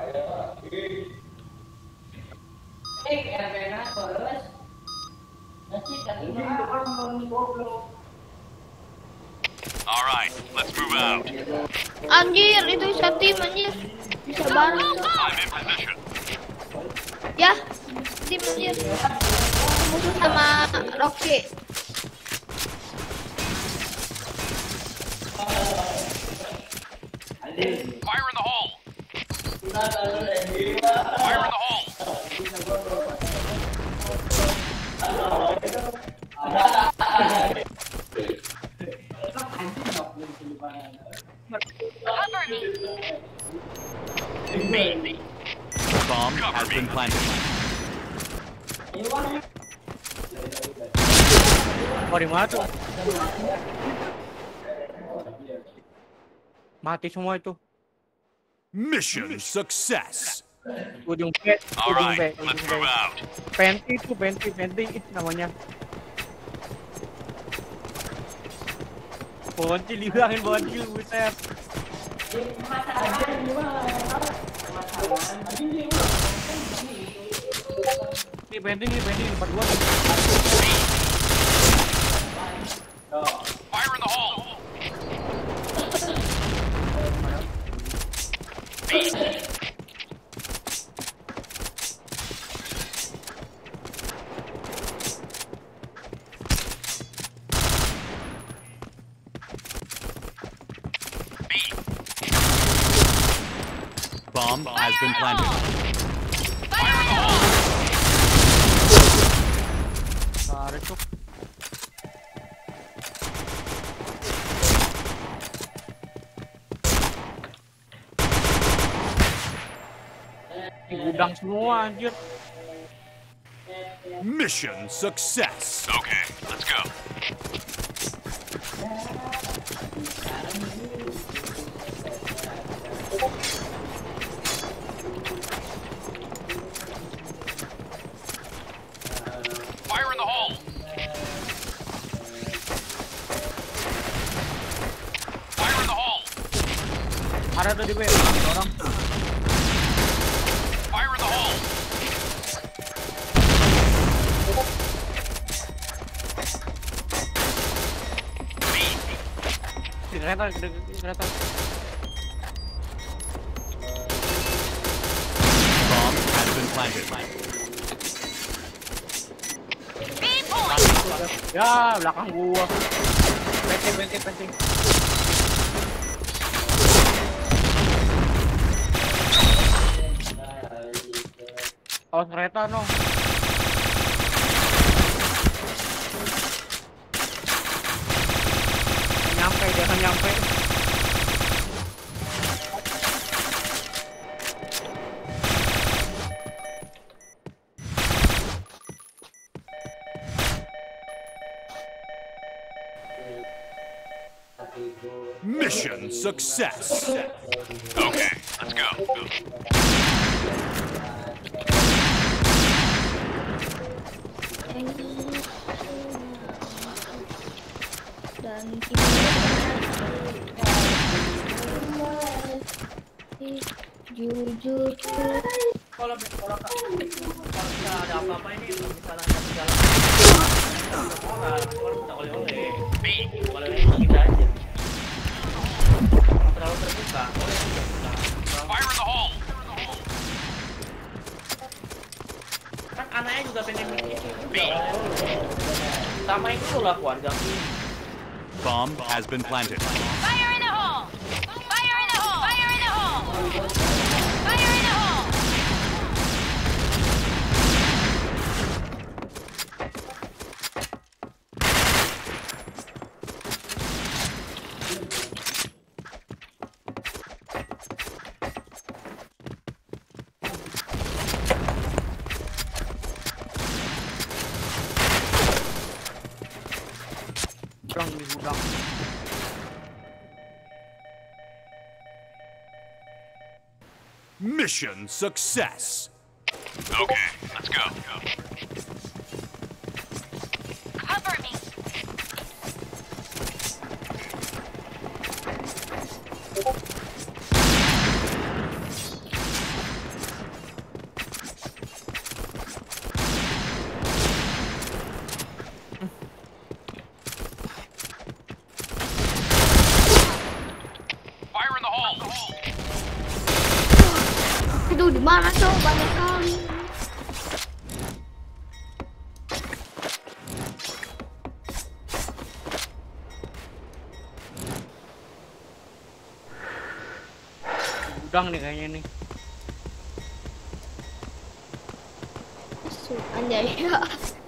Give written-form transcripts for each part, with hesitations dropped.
Alright, let's move out. Anjir, itu bisa tim anjir. Bisa bareng. I'm in position. Ya, tim anjir. Musuh sama Rocky. Fire in the hole. Fire in the hole. Cover me. Bomb has been planted. Oh, di mana tuh? Mati semua itu. Mission success. Ujung B, ujung B, Alright, ujung let's B. move out. Penti itu, penti namanya. Bocil dihilangin bocil, buset. Nih penti 42. Fire in the hole. Bomb has been planted. Fire in the hole. Tarik tuh. Di gudang semua anjir. Mission success. Okay, let's go. Fire in the hole. Fire in the hole. Ada tuh di B, orang. Fire in the hole. Di kereta. Bomb has been planted. Ya, belakang gua. Penti. Awas kereta no. Jangan nyampe. Mission success. Okay, let's go. Dan jujur. Kalau ada apa-apa ini misalnya ada jalan. Orang oleh-oleh. Oleh kita aja. Terlalu terbuka. Fire in the hole. Kan anaknya juga pengen itu. Sama itu lah keluarga. Bomb has been planted. Fire in the hole. Fire in the hole. Fire in the hole. Fire in the hole. Di gudang. Mission success. Okay, let's go. Cover me. Aduh, di mana tuh? Banyak kali. Gudang nih kayaknya nih. Anjay ya.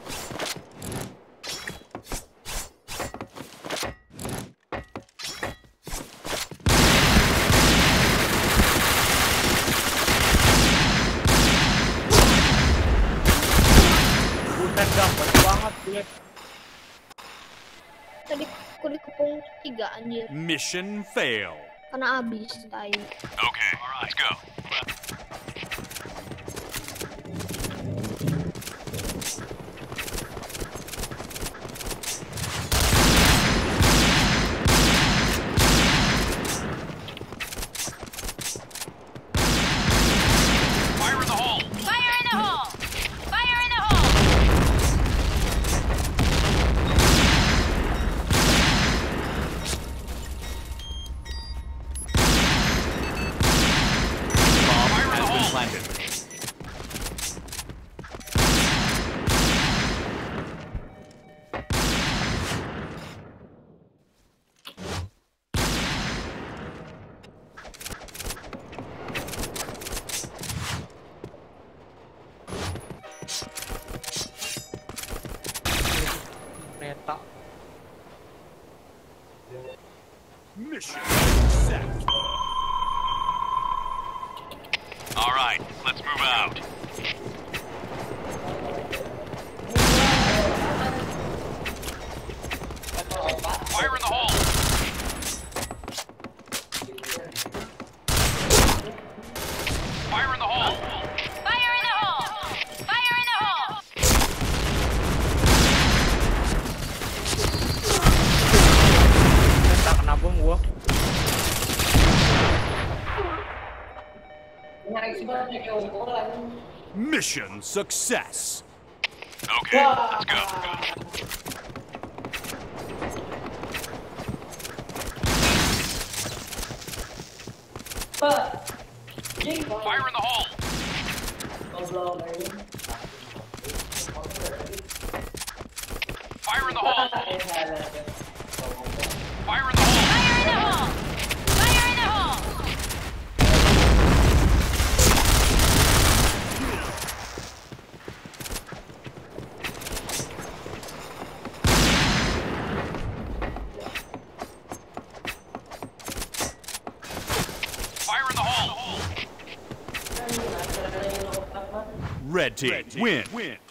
Buset dah, banyak banget dia. Tadi aku dikepung 3 anjir. Mission fail. Karena habis tai. Okay, let's go. Fire in the hole. Fire in the hole! Fire in the hole! Bomb has been planted. Kereta. Mission set. All right, let's move out. Fire in the hole. Fire in the hole. Fire in the hole! Fire in the hole! Tak kena bom gua. Mission success. Okay, let's go. Fire in the hole. Fire in the hole. Fire in the hole. Fire in the hole! Fire in the hole! Fire in the hole. Red team win.